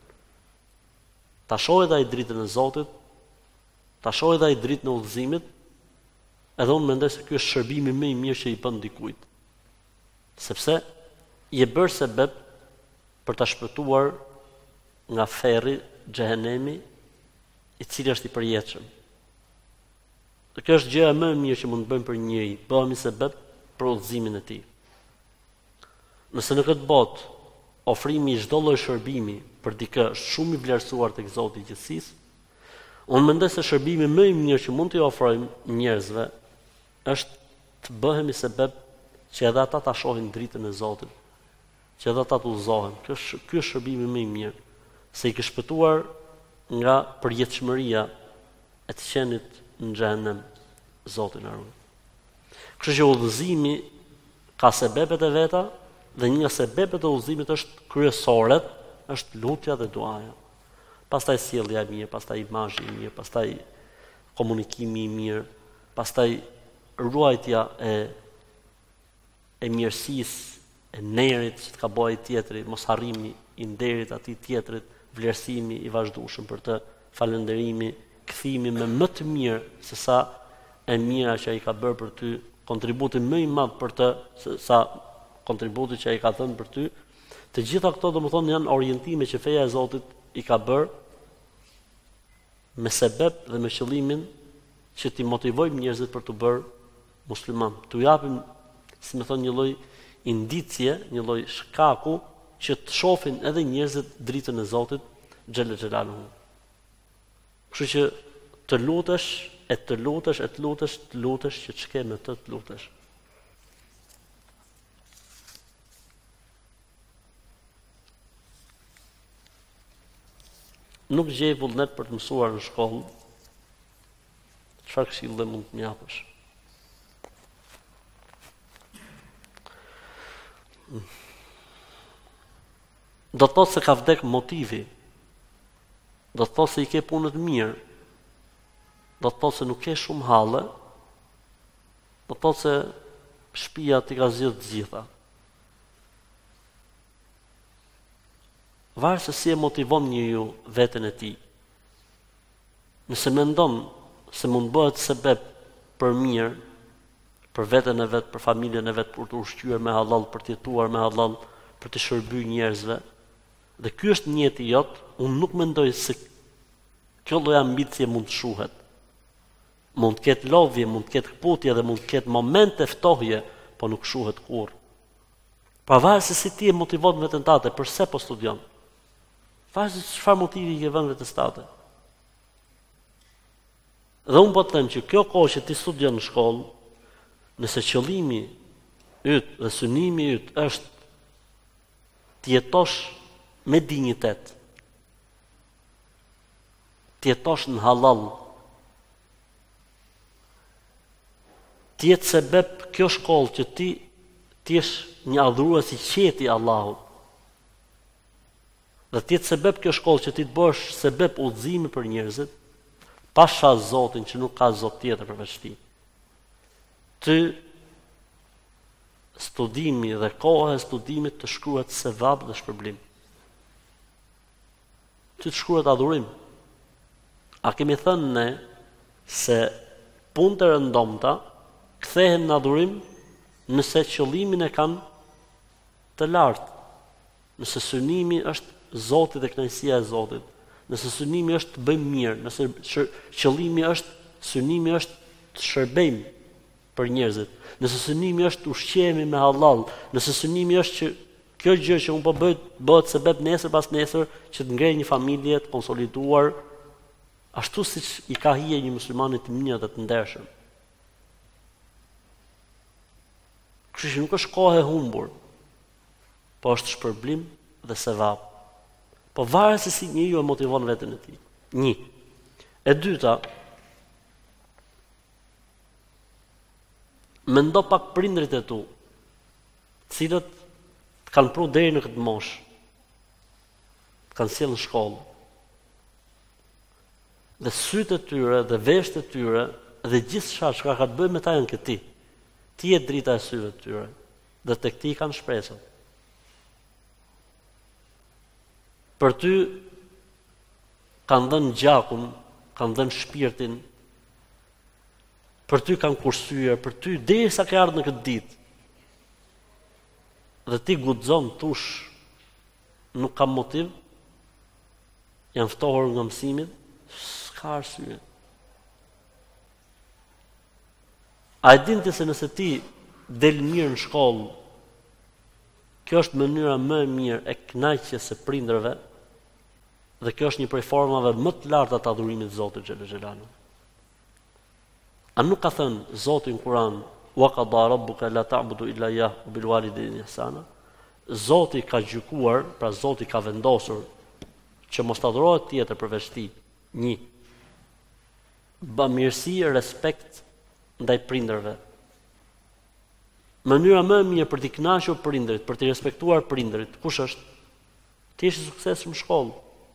ta shohë edhe ai dritën e Zotit, ta shohë edhe ai dritën e udhëzimit, edhe unë mendoj se ky është shërbimi më i mirë që i bën dikujt. Sepse i e bërë sebeb për ta shpëtuar nga ferri xhehenemi, i cili është i përjetshëm. Dhe kjo është gjëja më e mirë që mund të bëjmë për njëri, bëhemi sebeb për udhëzimin e tij. Nëse në këtë botë ofrimi i çdo lloj shërbimi për dikë është shumë i vlerësuar tek Zoti i gjithësisë, unë mendoj se shërbimi më i mirë që mund t'i ofrojmë njerëzve është të bëhemi sebeb që edhe ata ta shohin dritën e Zotit, që edhe ata të udhëzohen. Ky është shërbimi më i mirë, se i ke shpëtuar nga përjetshmëria e të qenit në xhehenem, Zoti na ruaj. Kështu që udhëzimi ka sebepet e veta dhe një nga sebepet e udhëzimit është kryesore, është lutja dhe duaja. Pastaj sjellja e mirë, pastaj imazhi i mirë, pastaj komunikimi i mirë, pastaj ruajtja e mirësisë, e nerit që të ka bëjë tjetri, mos harrimi i nderit atij tjetrit, vlerësimi i vazhdueshëm për të, falënderimi, kthimi me më të mirë se sa e mira që ai ka bërë për ty, kontributi më i madh për të se sa kontributi që ai ka dhënë për ty. Të gjitha këto domethënë janë orientime që feja e Zotit i ka bërë me sebeb dhe me qëllimin që t'i motivojmë njerëzit për të bërë musliman. T'u japim, si më thonë, një lloj indicie, një lloj shkaku që të shohin edhe njerëzit dritën e Zotit xhallal xhelaluhu. Kështu që të lutesh, e të lutesh, e të lutesh, të lutesh që të shke me të lutesh. Nuk gjej vullnet për të mësuar në shkollë. Çfarë këshillë mund të më japësh? Do të thotë se ka vdek motivi, do të thotë se i ke punët mirë, do të thotë se nuk ke shumë halle, do të thotë se shtëpia ti ka zgjidhur të gjitha. Varet se si e motivon njeriu veten e tij. Nëse mendon se mund bëhet sebeb për mirë, për veten e vet, për familjen e vet, për të ushqyer me halal, për të jetuar me halal, për të shërbyer njerëzve, dhe ky është njeti jot, unë nuk mendoj se kjo lloj ambicie mund të shuhet. Mund të ketë lodhje, mund të ketë kputje dhe mund të ketë momente ftohje, po nuk shuhet kurrë. Pavarësisht se si ti e motivon veten tate, përse po studion? Varet se çfarë motivi ke vënë vetes tate. Dhe unë po të them që kjo kohë që ti studion në shkollë, nëse qëllimi yt dhe synimi yt është të jetosh me dinjitet, të jetosh në halal, të jetë sebeb kjo shkollë që ti jesh një adhurues i qetë i Allahut, dhe të jetë sebeb kjo shkollë që ti të bësh sebeb udhëzimi për njerëzit, pa shah Zotin që nuk ka Zot tjetër përveç tij. Ty studimi dhe koha e studimit të shkruhet sevap dhe shpërblim. Ty të shkruhet adhurim. A kemi thënë ne se punët e rëndomta kthehen në adhurim nëse qëllimin e kanë të lartë. Nëse synimi është Zoti dhe kënaqësia e Zotit, nëse synimi është të bëjmë mirë, nëse qëllimi është, synimi është të shërbejmë për njerëzit, nëse synimi është të ushqehemi me halal, nëse synimi është që kjo gjë që unë po bëhet sebeb nesër pas nesër që të ngrej një familje të konsoliduar, ashtu siç i ka hije një muslimanit të mirë dhe të ndershëm. Kështu që nuk është kohë e humbur, po është shpërblim dhe sevap. Po varet se si njeriu e motivon veten e tij. 1. E dyta, mendo pak prindrit e tu, cilët kanë pru deri në këtë moshë, kanë sjellë në shkollë. Dhe sytë e tyre, dhe veshët e tyre, dhe gjithçka që ka të bëjë me ta janë këti. Ti je drita e syve të tyre, dhe tek ti kanë shpresën. Për ty kanë dhënë gjakun, kanë dhënë shpirtin, për ty kanë kursyer, për ty derisa ke ardhur në këtë ditë. Dhe ti guxon tush, nuk kam motiv, janë ftohur nga mësimit, s'ka arsye. A e dinte se nëse ti del mirë në shkollë, kjo është mënyra më e mirë e kënaqjes së prindërve, dhe kjo është një prej formave më të larta të adhurimit të Zotit xhel xhelalu. A nuk ka thënë Zoti në Kur'an: "Wa qada rabbuka la ta'budu illa iyyah wa bil walidayni ihsana"? Zoti ka gjykuar, pra Zoti ka vendosur që mos të adhurohet tjetër përveç tij. 1. Bamirësi, respekt ndaj prindërve. Mënyra më e mirë për t'i kënaqur prindërit, për t'i respektuar prindërit, kush është? Ti je i suksesshëm në shkollë.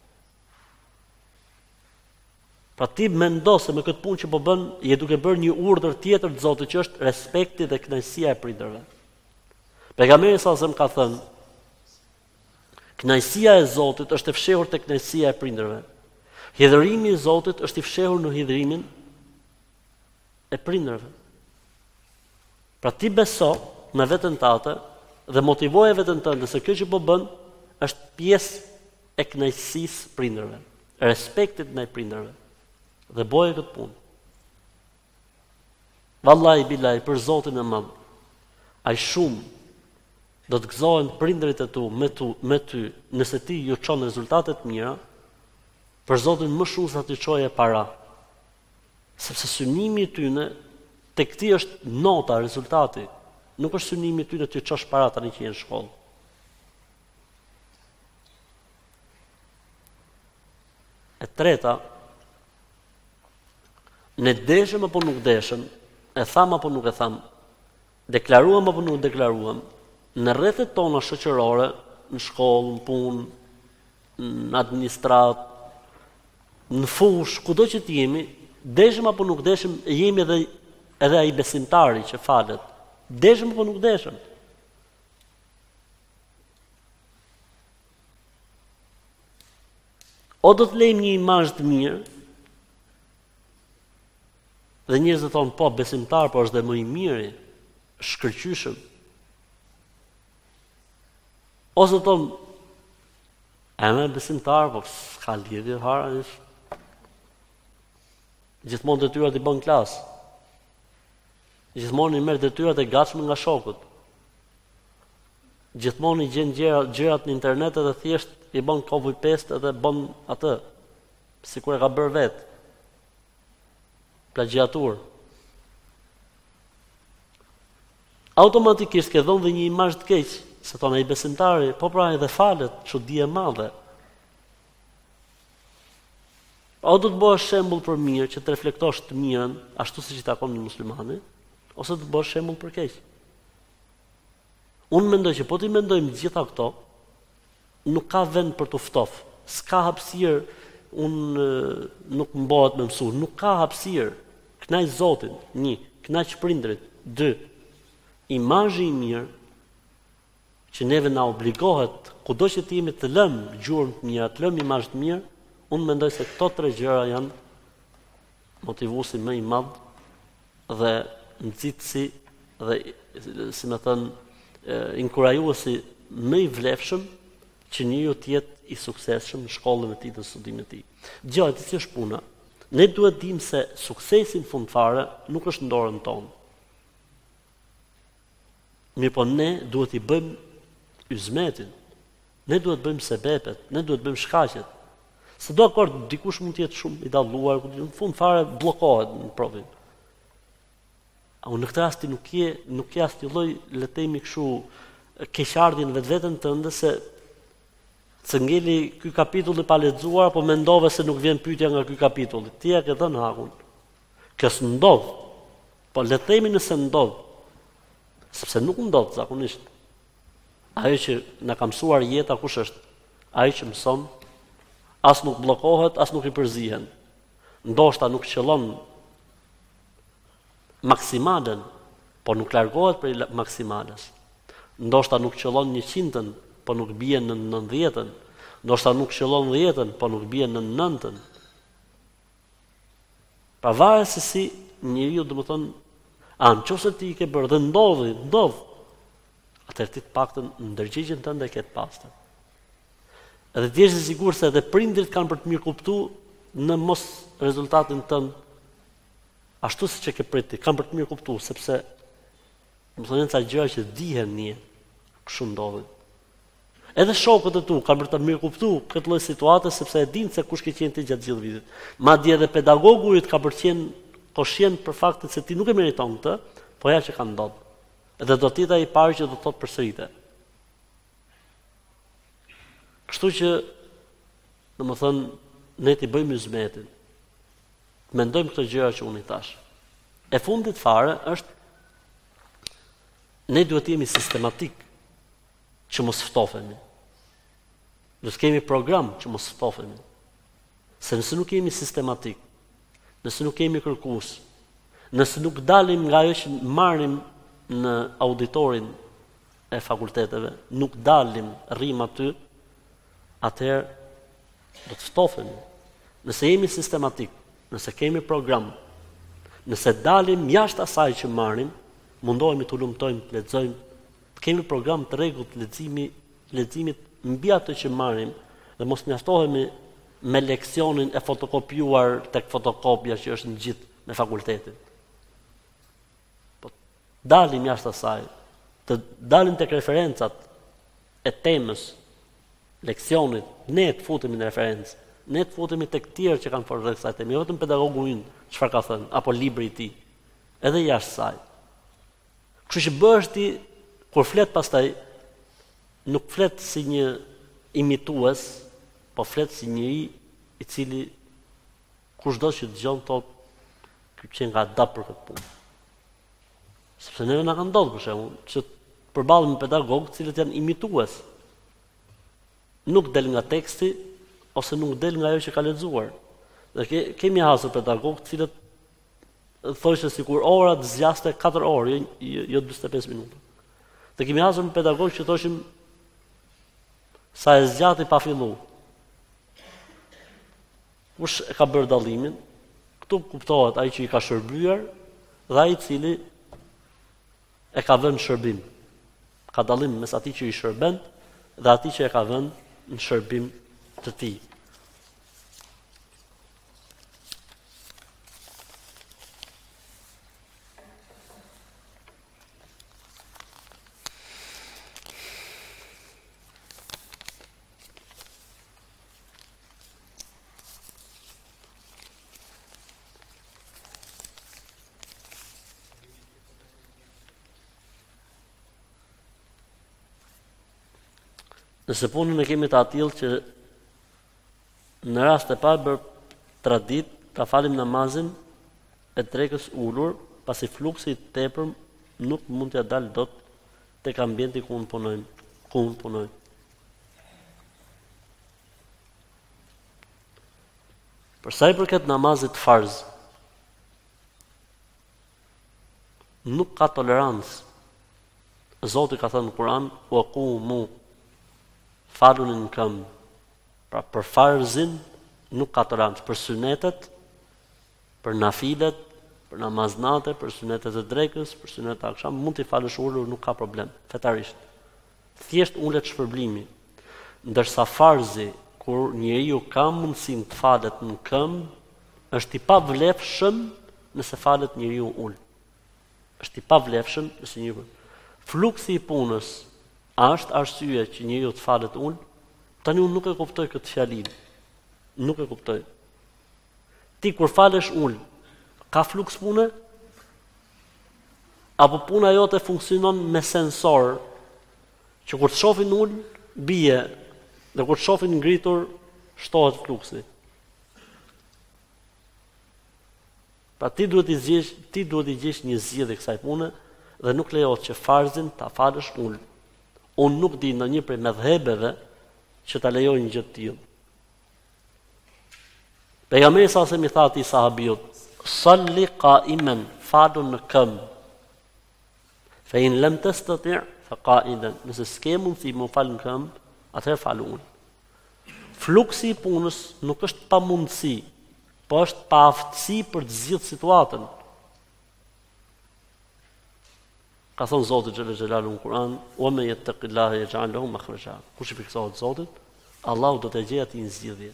Pra ti mendo se me këtë punë që po bën, je duke bërë një urdhër tjetër të Zotit, që është respekti dhe kënaqësia e prindërve. Pejgamberi sallallahu ka thënë: kënaqësia e Zotit është e fshehur te kënaqësia e prindërve. Hidhërimi i Zotit është i fshehur në hidhërimin e prindërve. Pra ti beso me veten tënde dhe motivoje veten tënde se kjo që po bën është pjesë e kënaqësisë prindërve, respektit ndaj prindërve. Dhe boje këtë punë. Vallahi billahi, për Zotin e madh, ai shumë do të gëzohen prindërit e tu me ty, nëse ti ju çon rezultate të mira, për Zotin më shumë sa ti çoje para. Sepse synimi i tyne tek ti është nota, rezultati, nuk është synimi i tyne ti çosh para tani që je në shkollë. E treta, ne deshëm apo nuk deshëm, e tham apo nuk e tham, deklaruam apo nuk deklaruam, në rrethet tona shoqërore, në shkollë, në punë, në administrat, në fush, kudo që të jemi, deshëm apo nuk deshëm, jemi edhe ai besimtari që falet. Deshëm apo nuk deshëm. O do të lejmë një imazh të mirë, dhe njerëzit thonë, po, besimtar, po është dhe më i miri, shkëlqyshëm. Ose thonë, me besimtar, po s'ka lidhje fare. Gjithmonë detyrat i bën klasë. Gjithmonë i merr detyrat e gatshme nga shokut. Gjithmonë i gjen gjërat në internet edhe thjesht i bën copy paste edhe bën atë, sikur e ka bërë vetë. Plagiatur. Automatikisht ke dhënë dhe një imazh të keq, se thonë ai besimtari, po pra edhe falet, çudi e madhe. O do të bëhesh shembull për mirë, që të reflektosh të mirën, ashtu siç i takon një muslimani, ose të bëhesh shembull për keq. Unë mendoj që po ti mendojmë gjitha këto, nuk ka vend për të ftofë. S'ka hapësirë, unë nuk mbohet me mësu, nuk ka hapësirë. Kënaq Zotin, 1, kënaq prindrit, 2, imazhi i mirë që neve na obligohet kudo që të jemi të lëmë gjurmë të mira, të lëmë imazh të mirë, unë mendoj se këto 3 gjëra janë motivuesi më i madh dhe nxitësi dhe si më thënë inkurajuesi më i vlefshëm që njeriu të jetë i suksesshëm në shkollën e tij dhe studimin e tij. Gjëja që është puna. Ne duhet dim se suksesi në fund fare nuk është në dorën tonë. Mirë po ne duhet i bëjmë yzmetin. Ne duhet bëjmë sebepet, ne duhet bëjmë shkaqet. Se do akord dikush mund të jetë shumë i dalluar, në fund fare bllokohet në provën. Unë në këtë rast nuk ke asnjë lloj le të themi kështu keqardhjen vetveten tënde se ngeli ky kapitull i pa lexuar apo mendove se nuk vjen pyetja nga ky kapitull. Ti ja ke dhënë hakun. Kjo s'ndodh. Po le të themi nëse ndodh. Sepse nuk ndodh zakonisht. Ajo që na ka mësuar jeta kush është? Ai që mëson as nuk bllokohet, as nuk i përzihen. Ndoshta nuk qëllon maksimalen, por nuk largohet prej maksimales. Ndoshta nuk qëllon 100-ën, por nuk bie në 90-ën. Ndoshta nuk qëllon 10-ën, por nuk bie në 9-ën. Pavarësisht se si njeriu, domethënë, nëse ti i ke bërë dhe ndodh, atëherë ti të paktën ndërgjigjen tënde e ke të pastër. Edhe ti je i sigurt se edhe prindrit kanë për të mirë kuptuar në mos rezultatin tënd ashtu siç e ke priti, kanë për të mirë kuptuar sepse më thonë ca gjëra që dihen një kështu ndodhin. Edhe shokët e tu kanë për të mirë kuptuar këtë lloj situate sepse e dinë se kush ke qenë ti gjatë gjithë vitit. Madje edhe pedagogu i ka për të qenë koshient për faktin se ti nuk e meriton këtë, po ja që ka ndodhur. Edhe do të jetë ai i parë që do të thotë përsëritet. Kështu që, domethënë, ne ti bëjmë yzmetin. Mendojmë këto gjëra që unë i thash. E fundit fare është ne duhet të jemi sistematik që mos ftofemi. Duhet të kemi program që mos ftofemi. Se nëse nuk jemi sistematik, nëse nuk jemi kërkues, nëse nuk dalim nga ajo që marrim në auditorin e fakulteteve, nuk dalim, rrim aty, atëherë do të ftofemi. Nëse jemi sistematik, nëse kemi program, nëse dalim jashtë asaj që marrim, mundohemi të lumtojmë, të lexojmë, të kemi program të rregullt leximit mbi atë që marrim dhe mos mjaftohemi me leksionin e fotokopjuar tek fotokopja që është në gjithë me fakultetin. Po dalim jashtë asaj, të dalim tek referencat e temës leksionit, ne të futemi në referencë, ne të futemi tek tjerë që kanë folur rreth kësaj teme, jo vetëm pedagogu ynë çfarë ka thënë apo libri i tij, edhe jashtë saj. Kështu që bëhesh ti kur flet pastaj nuk flet si një imitues, po flet si njëri i cili kushdo që dëgjon thotë ky që nga dap për këtë punë. Sepse neve na ka ndodhur për shembull që përballemi me pedagogë të cilët janë imitues. Nuk del nga teksti ose nuk del nga ajo që ka lexuar. Dhe kemi hasur pedagogë të cilët thoshte sikur ora të zgjaste 4 orë, jo 45 minuta. Dhe kemi hasur me pedagogë që thoshim sa e zgjati pa fillu. Kush e ka bërë dallimin? Këtu kuptohet ai që i ka shërbyer dhe ai i cili e ka vënë në shërbim. Ka dallim mes atij që i shërben dhe atij që e ka vënë në shërbim të tij. Nëse punën e kemi të atill që në rast e parë bër tradit, ta falim namazin e drekës ulur, pasi fluksi i tepër nuk mund t'ja dalë dot tek ambienti ku unë punoj. Për sa i përket namazit farz, nuk ka tolerancë. Zoti ka thënë në Kur'an, "Wa qumu", faluni në këmbë. Pra për farzin nuk ka tolerancë, për sunetet, për nafilet, për namaznate, për sunetet e drekës, për sunetet e akşam, mund t'i falësh ulur, nuk ka problem, fetarisht. Thjesht ulet shpërblimi. Ndërsa farzi, kur njeriu ka mundësinë të falet në këmbë, është i pavlefshëm nëse falet njeriu ul. Është i pavlefshëm nëse njeriu. Fluksi i punës a është arsye që njeriu të falet ul? Tani unë nuk e kuptoj këtë fjalinë. Nuk e kuptoj. Ti kur falesh ul, ka fluks pune? Apo puna jote funksionon me sensor, që kur të shohin ul, bie, dhe kur të shohin ngritur, shtohet fluksi. Pra ti duhet i gjesh një zgjidhje kësaj pune dhe nuk lejohet që farzin ta falësh ul. Unë nuk di ndonjë prej medhhebeve që ta lejojnë një gjë të tillë. Pejgamberi sa se mi tha atij sahabiut, "Salli qa'iman", falu në këmbë. Fa in lam tastati' fa qa'idan. Nëse s'ke mundësi më fal në këmbë, atëherë falu ul. Fluksi i punës nuk është pa mundësi, po është pa aftësi për të zgjidhur situatën. Ka thonë Zoti xhallal xhelalu në Kur'an, "Wa man yattaqillaha yaj'al lahu makhraja." Kush i fiksohet Zotit, Allahu do të gjejë atë një zgjidhje.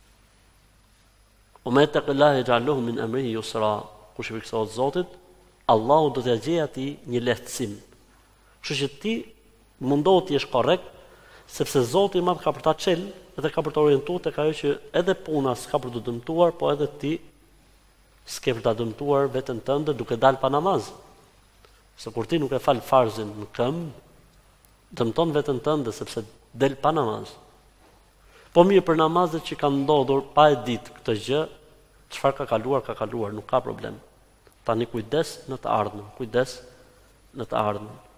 "Wa man yattaqillaha yaj'al lahu min amrihi yusra." Kush i fiksohet Zotit, Allahu do të gjejë atë një lehtësim. Kështu që ti mundohu të jesh korrekt, sepse Zoti i Madh ka për ta çel dhe ka për të orientuar tek ajo që edhe puna s'ka për të dëmtuar, po edhe ti s'ke për ta dëmtuar veten tënde duke dalë pa namaz. Se kur ti nuk e fal farzin në këmbë, dëmton veten tënde sepse del pa namaz. Po mirë, për namazet që kanë ndodhur pa e ditë këtë gjë, çfarë ka kaluar, nuk ka problem. Tani kujdes në të ardhmen, kujdes në të ardhmen.